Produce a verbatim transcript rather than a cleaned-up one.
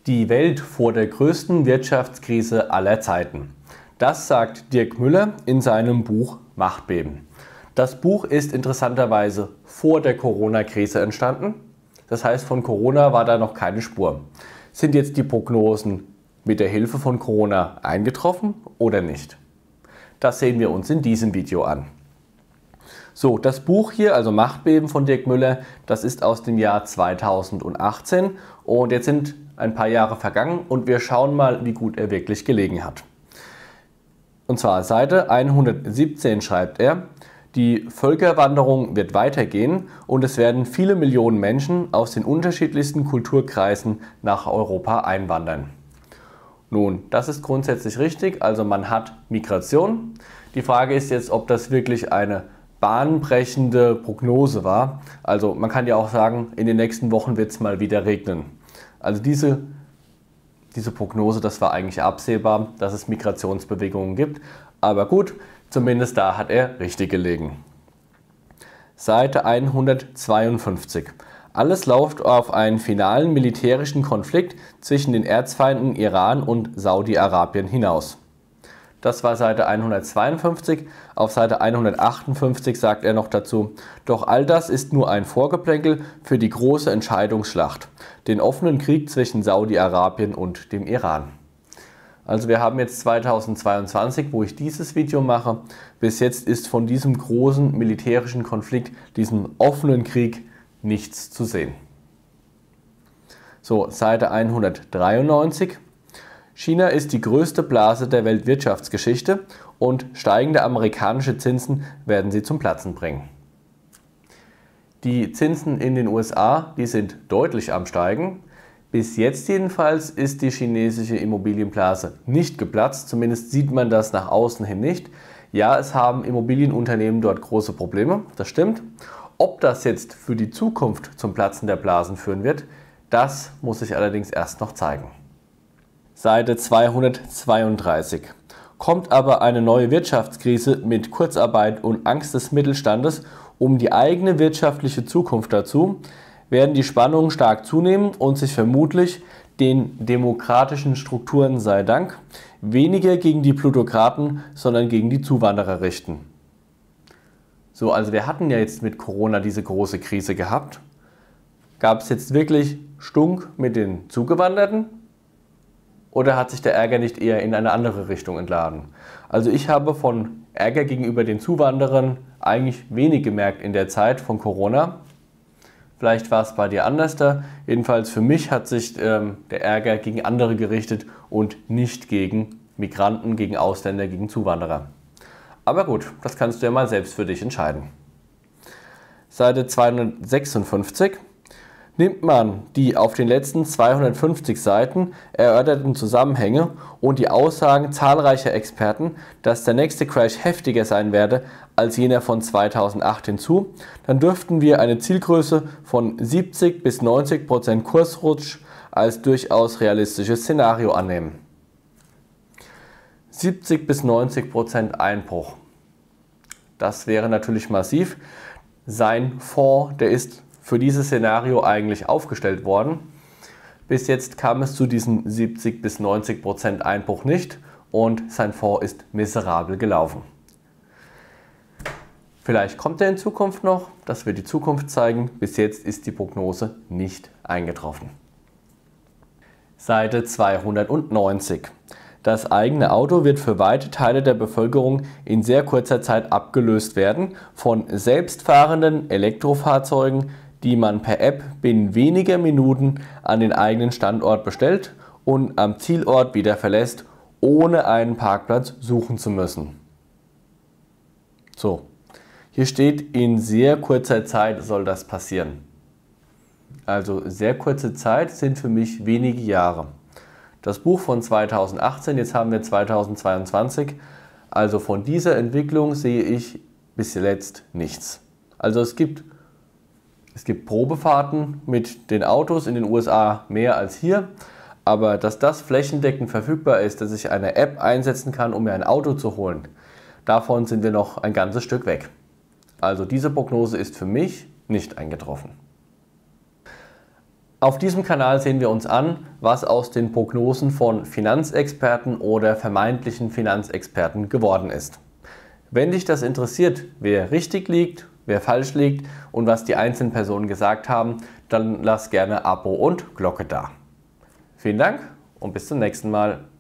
Die Welt vor der größten Wirtschaftskrise aller Zeiten. Das sagt Dirk Müller in seinem Buch Machtbeben. Das Buch ist interessanterweise vor der Corona-Krise entstanden. Das heißt, von Corona war da noch keine Spur. Sind jetzt die Prognosen mit der Hilfe von Corona eingetroffen oder nicht? Das sehen wir uns in diesem Video an. So, das Buch hier, also Machtbeben von Dirk Müller, das ist aus dem Jahr zweitausendachtzehn und jetzt sind ein paar Jahre vergangen und wir schauen mal, wie gut er wirklich gelegen hat. Und zwar Seite hundertsiebzehn schreibt er: Die Völkerwanderung wird weitergehen und es werden viele Millionen Menschen aus den unterschiedlichsten Kulturkreisen nach Europa einwandern. Nun, das ist grundsätzlich richtig, also man hat Migration. Die Frage ist jetzt, ob das wirklich eine bahnbrechende Prognose war. Also man kann ja auch sagen, in den nächsten Wochen wird es mal wieder regnen. Also diese, diese Prognose, das war eigentlich absehbar, dass es Migrationsbewegungen gibt. Aber gut, zumindest da hat er richtig gelegen. Seite hundertzweiundfünfzig. Alles läuft auf einen finalen militärischen Konflikt zwischen den Erzfeinden Iran und Saudi-Arabien hinaus. Das war Seite hundertzweiundfünfzig. Auf Seite hundertachtundfünfzig sagt er noch dazu: Doch all das ist nur ein Vorgeplänkel für die große Entscheidungsschlacht, den offenen Krieg zwischen Saudi-Arabien und dem Iran. Also wir haben jetzt zweitausendzweiundzwanzig, wo ich dieses Video mache. Bis jetzt ist von diesem großen militärischen Konflikt, diesem offenen Krieg, nichts zu sehen. So, Seite hundertdreiundneunzig. China ist die größte Blase der Weltwirtschaftsgeschichte und steigende amerikanische Zinsen werden sie zum Platzen bringen. Die Zinsen in den U S A, die sind deutlich am Steigen. Bis jetzt jedenfalls ist die chinesische Immobilienblase nicht geplatzt, zumindest sieht man das nach außen hin nicht. Ja, es haben Immobilienunternehmen dort große Probleme, das stimmt. Ob das jetzt für die Zukunft zum Platzen der Blasen führen wird, das muss sich allerdings erst noch zeigen. Seite zweihundertzweiunddreißig. Kommt aber eine neue Wirtschaftskrise mit Kurzarbeit und Angst des Mittelstandes um die eigene wirtschaftliche Zukunft dazu, werden die Spannungen stark zunehmen und sich vermutlich den demokratischen Strukturen sei Dank weniger gegen die Plutokraten, sondern gegen die Zuwanderer richten. So, also wir hatten ja jetzt mit Corona diese große Krise gehabt. Gab es jetzt wirklich Stunk mit den Zugewanderten? Oder hat sich der Ärger nicht eher in eine andere Richtung entladen? Also ich habe von Ärger gegenüber den Zuwanderern eigentlich wenig gemerkt in der Zeit von Corona. Vielleicht war es bei dir anders da. Jedenfalls für mich hat sich ähm, der Ärger gegen andere gerichtet und nicht gegen Migranten, gegen Ausländer, gegen Zuwanderer. Aber gut, das kannst du ja mal selbst für dich entscheiden. Seite zweihundertsechsundfünfzig. Nimmt man die auf den letzten zweihundertfünfzig Seiten erörterten Zusammenhänge und die Aussagen zahlreicher Experten, dass der nächste Crash heftiger sein werde als jener von zweitausendacht hinzu, dann dürften wir eine Zielgröße von siebzig bis neunzig Prozent Kursrutsch als durchaus realistisches Szenario annehmen. siebzig bis neunzig Prozent Einbruch. Das wäre natürlich massiv. Sein Fonds, der ist für dieses Szenario eigentlich aufgestellt worden. Bis jetzt kam es zu diesem siebzig bis neunzig Prozent Einbruch nicht und sein Fonds ist miserabel gelaufen. Vielleicht kommt er in Zukunft noch, das wird die Zukunft zeigen. Bis jetzt ist die Prognose nicht eingetroffen. Seite zweihundertneunzig. Das eigene Auto wird für weite Teile der Bevölkerung in sehr kurzer Zeit abgelöst werden von selbstfahrenden Elektrofahrzeugen, die man per App binnen weniger Minuten an den eigenen Standort bestellt und am Zielort wieder verlässt, ohne einen Parkplatz suchen zu müssen. So, hier steht, in sehr kurzer Zeit soll das passieren. Also sehr kurze Zeit sind für mich wenige Jahre. Das Buch von zweitausendachtzehn, jetzt haben wir zweitausendzweiundzwanzig, also von dieser Entwicklung sehe ich bis jetzt nichts. Also es gibt Es gibt Probefahrten mit den Autos in den U S A mehr als hier, aber dass das flächendeckend verfügbar ist, dass ich eine App einsetzen kann, um mir ein Auto zu holen, davon sind wir noch ein ganzes Stück weg. Also diese Prognose ist für mich nicht eingetroffen. Auf diesem Kanal sehen wir uns an, was aus den Prognosen von Finanzexperten oder vermeintlichen Finanzexperten geworden ist. Wenn dich das interessiert, wer richtig liegt, wer falsch liegt und was die einzelnen Personen gesagt haben, dann lass gerne Abo und Glocke da. Vielen Dank und bis zum nächsten Mal.